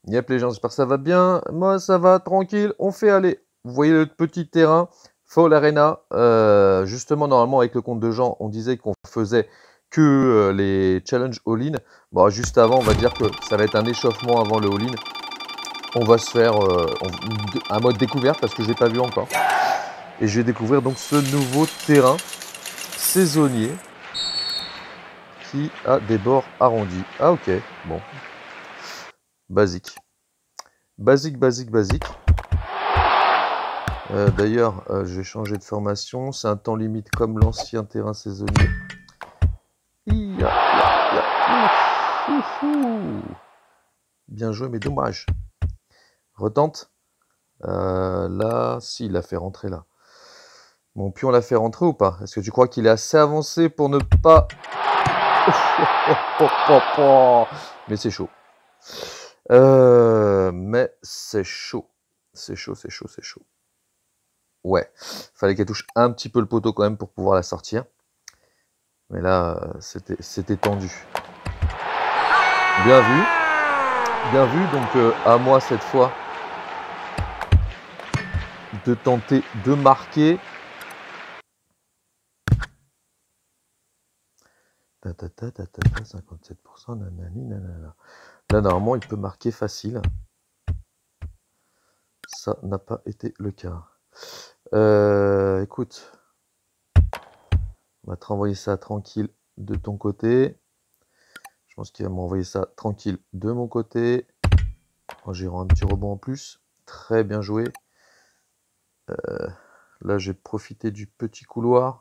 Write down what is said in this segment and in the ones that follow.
Yep les gens, j'espère que ça va bien. Moi ça va, tranquille, on fait aller. Vous voyez le petit terrain, Fall Arena. Justement, normalement avec le compte de Jean, on disait qu'on faisait que les challenges all-in. Bon, juste avant, on va dire que ça va être un échauffement avant le all-in. On va se faire un mode découverte parce que je l'ai pas vu encore. Et je vais découvrir donc ce nouveau terrain saisonnier qui a des bords arrondis. Ah ok, bon. Basique. Basique. D'ailleurs, je vais changer de formation. C'est un temps limite comme l'ancien terrain saisonnier. Bien joué, mais dommage. Retente. Là, si, il l'a fait rentrer là. Mon pion l'a fait rentrer ou pas? Est-ce que tu crois qu'il est assez avancé pour ne pas... Mais c'est chaud. Mais c'est chaud. C'est chaud. Ouais, fallait qu'elle touche un petit peu le poteau quand même pour pouvoir la sortir. Mais là, c'était tendu. Bien vu. Donc à moi cette fois de tenter de marquer. 57%, nanani, nanana. Là, normalement, il peut marquer facile. Ça n'a pas été le cas. Écoute, on va te renvoyer ça tranquille de ton côté. Je pense qu'il va m'envoyer ça tranquille de mon côté. En gérant un petit rebond en plus. Très bien joué. Là, j'ai profité du petit couloir.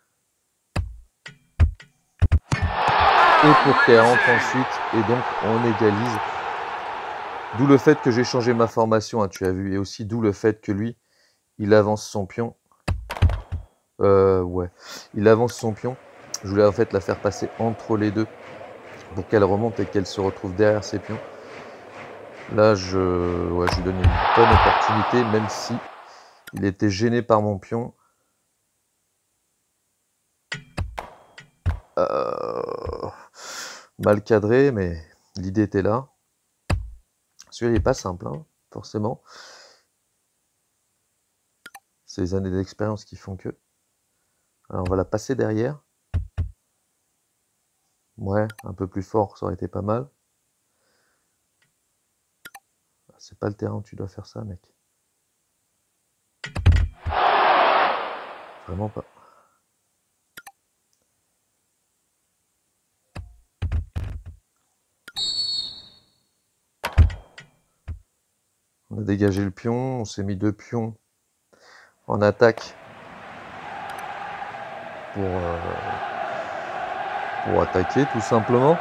Et pour qu'elle rentre ensuite. Et donc, on égalise. D'où le fait que j'ai changé ma formation, hein, tu as vu. Et aussi d'où le fait que lui, il avance son pion. Ouais. Il avance son pion. Je voulais en fait la faire passer entre les deux. Pour qu'elle remonte et qu'elle se retrouve derrière ses pions. Là, je lui donne une bonne opportunité, même si il était gêné par mon pion. Mal cadré, mais l'idée était là. Celui-là, il n'est pas simple, hein, forcément. C'est les années d'expérience qui font que. Alors, on va la passer derrière. Ouais, un peu plus fort, ça aurait été pas mal. C'est pas le terrain où tu dois faire ça, mec. Vraiment pas. On a dégagé le pion, on s'est mis 2 pions en attaque pour attaquer tout simplement.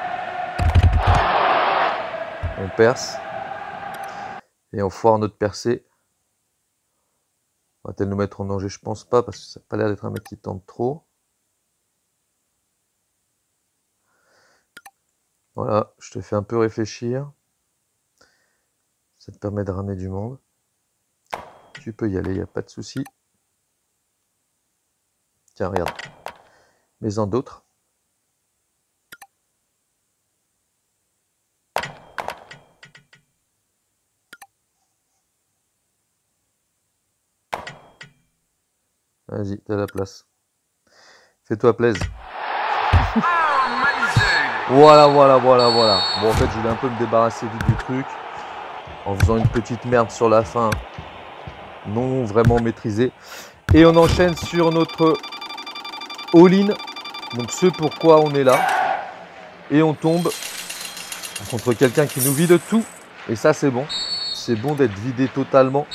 On perce et on foire notre percée. Va-t-elle nous mettre en danger? Je pense pas parce que ça n'a pas l'air d'être un mec qui tente trop. Voilà, je te fais un peu réfléchir. Ça te permet de ramener du monde. Tu peux y aller, il n'y a pas de souci. Tiens, regarde. Mets-en d'autres. Vas-y, t'as la place. Fais-toi plaisir. Voilà. Bon, en fait, je voulais un peu me débarrasser vite du truc. En faisant une petite merde sur la fin. Non vraiment maîtrisée. Et on enchaîne sur notre all-in. Donc ce pourquoi on est là. Et on tombe contre quelqu'un qui nous vide tout. Et ça, c'est bon. C'est bon d'être vidé totalement.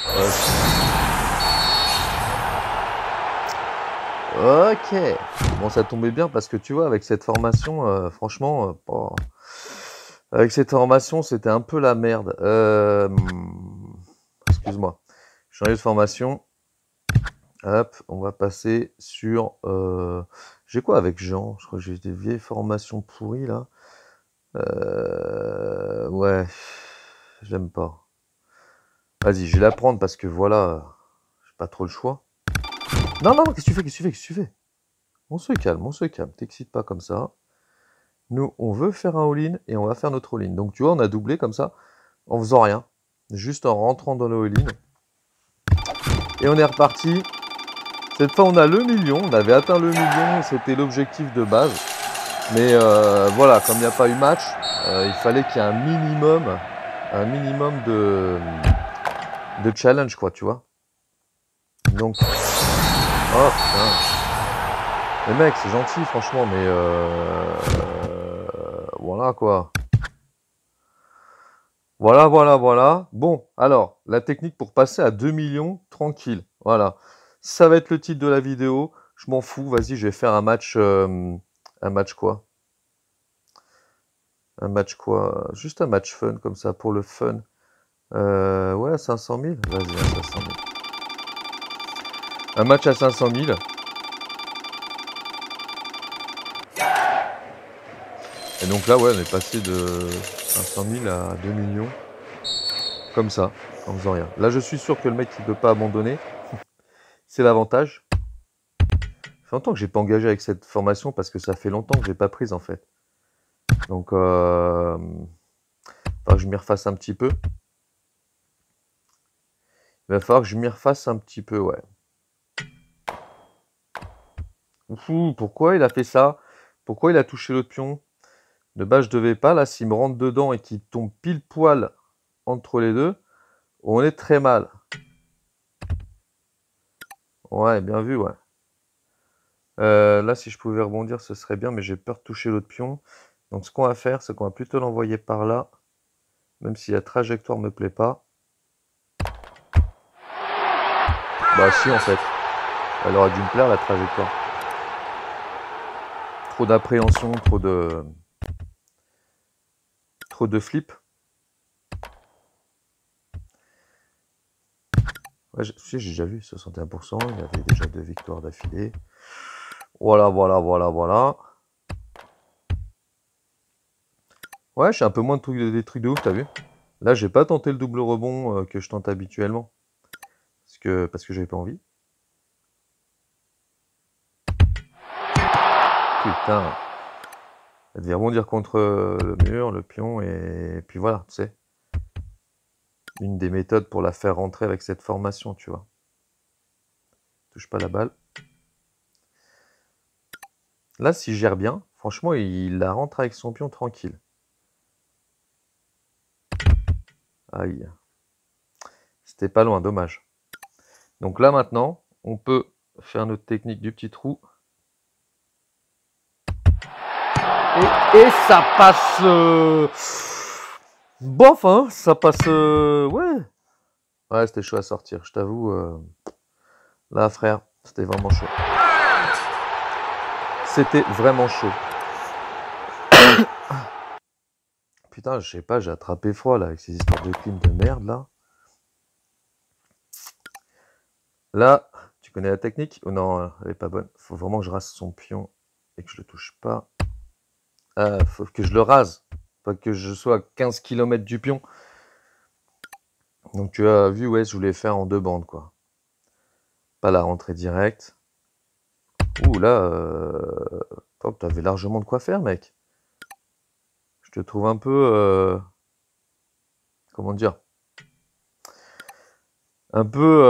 Ok. Bon, ça tombait bien parce que tu vois, avec cette formation, franchement, avec cette formation, c'était un peu la merde. Excuse-moi. Changer de formation. Hop, on va passer sur... j'ai quoi avec Jean? Je crois que j'ai des vieilles formations pourries, là. Ouais, j'aime pas. Vas-y, je vais la prendre parce que voilà, j'ai pas trop le choix. Non, qu'est-ce que tu fais? On se calme, t'excites pas comme ça. Nous, on veut faire un all-in et on va faire notre all-in. Donc, tu vois, on a doublé comme ça. en faisant rien, juste en rentrant dans le all-in. Et on est reparti. Cette fois, on a le million. On avait atteint le million. C'était l'objectif de base. Mais voilà, comme il n'y a pas eu match, il fallait qu'il y ait un minimum de challenge, quoi, tu vois. Donc, oh putain. Les mecs, c'est gentil, franchement, mais voilà, quoi. Voilà. Bon, alors, la technique pour passer à 2 millions, tranquille. Voilà. Ça va être le titre de la vidéo. Je m'en fous. Vas-y, je vais faire un match quoi? Un match quoi? Juste un match fun, comme ça, pour le fun. Ouais, 500 000. Vas-y, à 500 000. Un match à 500 000. Et donc là, ouais, on est passé de 500 000 à 2 millions. Comme ça, en faisant rien. Là, je suis sûr que le mec, il ne peut pas abandonner. C'est l'avantage. Ça fait longtemps que j'ai pas engagé avec cette formation parce que ça fait longtemps que j'ai pas prise, en fait. Donc, enfin, je m'y refasse un petit peu. Il va falloir que je m'y refasse un petit peu, ouais. Ouh, pourquoi il a fait ça? Pourquoi il a touché l'autre pion? De base, je devais pas. Là, s'il me rentre dedans et qu'il tombe pile poil entre les deux, on est très mal. Ouais, bien vu, ouais. Là, si je pouvais rebondir, ce serait bien, mais j'ai peur de toucher l'autre pion. Donc, ce qu'on va faire, c'est qu'on va plutôt l'envoyer par là, même si la trajectoire me plaît pas. Bah si, en fait. Elle aurait dû me plaire, la trajectoire. Trop d'appréhension, trop de flip. Ouais, j'ai déjà vu 61%, il y avait déjà 2 victoires d'affilée. Voilà. Ouais, j'ai un peu moins des trucs de ouf, t'as vu? Là, j'ai pas tenté le double rebond que je tente habituellement. Parce que j'avais pas envie. Putain. Elle devait rebondir contre le mur, le pion, et puis voilà, tu sais. Une des méthodes pour la faire rentrer avec cette formation, tu vois. Touche pas la balle. Là, s'il gère bien, franchement, il la rentre avec son pion tranquille. Aïe. C'était pas loin, dommage. Donc là, maintenant, on peut faire notre technique du petit trou. Et ça passe... bof, hein, ça passe... ouais. Ouais, c'était chaud à sortir, je t'avoue. Là, frère, c'était vraiment chaud. C'était vraiment chaud. Putain, je sais pas, j'ai attrapé froid, là, avec ces histoires de clim de merde, là. Là, tu connais la technique? Oh non, elle est pas bonne. Faut vraiment que je rase son pion et que je le touche pas. Faut que je le rase. Pas que je sois à 15 km du pion. Donc tu as vu, ouais, je voulais faire en 2 bandes, quoi. Pas la rentrée directe. Ouh, là, t'avais largement de quoi faire, mec. Je te trouve un peu... comment dire? Un peu...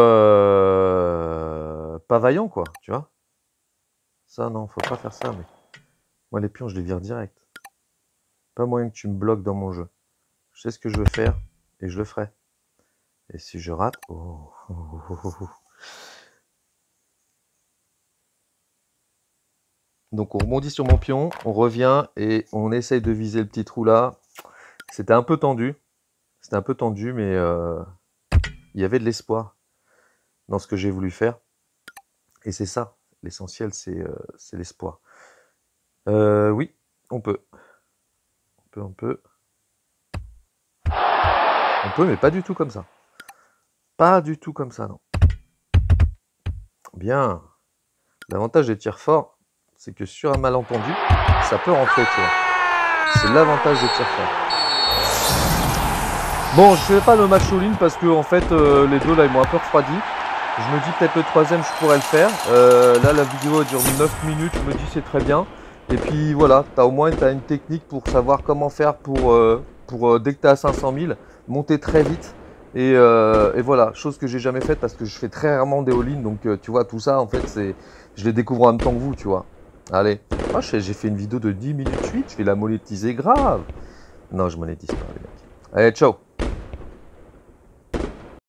pas vaillant, quoi, tu vois? Ça, non, faut pas faire ça, mais... Moi, les pions, je les vire direct. Pas moyen que tu me bloques dans mon jeu. Je sais ce que je veux faire, et je le ferai. Et si je rate... Oh. Donc on rebondit sur mon pion, on revient et on essaye de viser le petit trou là. C'était un peu tendu. Mais il y avait de l'espoir dans ce que j'ai voulu faire. Et c'est ça, l'essentiel, c'est l'espoir. Oui, on peut. On peut, mais pas du tout comme ça. Pas du tout comme ça, non. Bien. L'avantage des tirs forts, c'est que sur un malentendu, ça peut rentrer, tu vois. C'est l'avantage des tirs forts. Bon, je fais pas le match all-in parce que en fait, les deux là, ils m'ont un peu refroidi. Je me dis peut-être le troisième, je pourrais le faire. Là, la vidéo dure 9 minutes, je me dis c'est très bien. Et puis voilà, au moins t'as une technique pour savoir comment faire pour dès que t'es à 500 000, monter très vite. Et voilà, chose que j'ai jamais faite parce que je fais très rarement des all-in. Donc tu vois, tout ça en fait, je les découvre en même temps que vous, tu vois. Allez, oh, j'ai fait une vidéo de 10 minutes 8, je vais la monétiser grave. Non, je monétise pas les mecs. Allez, ciao.